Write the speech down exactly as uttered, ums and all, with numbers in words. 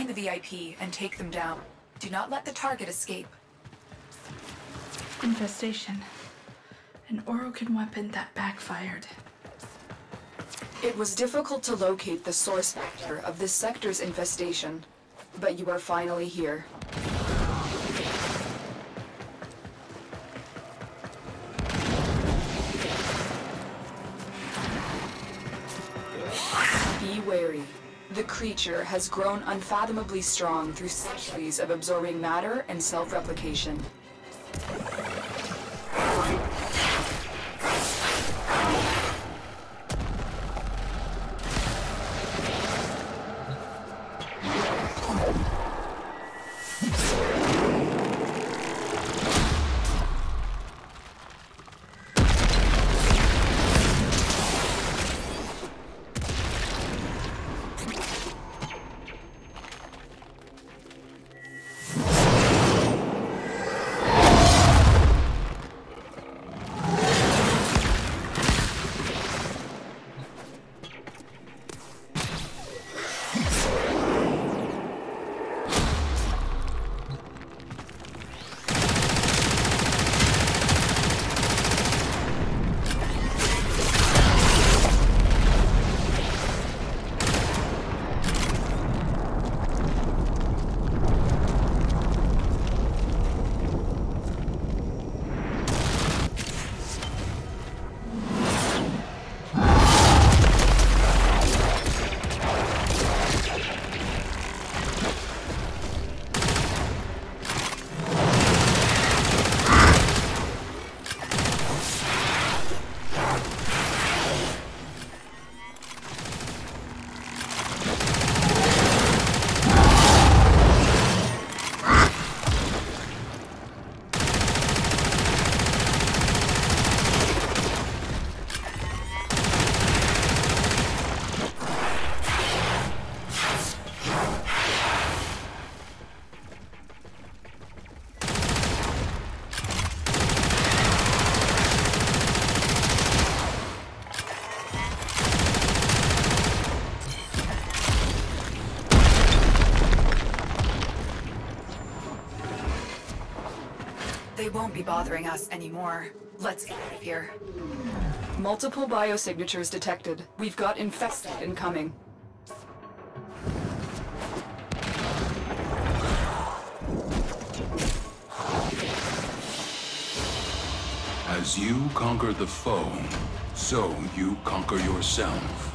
Find the V I P and take them down. Do not let the target escape. Infestation. An Orokin weapon that backfired. It was difficult to locate the source vector of this sector's infestation, but you are finally here. Be wary. The creature has grown unfathomably strong through centuries of absorbing matter and self-replication. They won't be bothering us anymore. Let's get out of here. Multiple biosignatures detected. We've got infested incoming. As you conquer the foe, so you conquer yourself.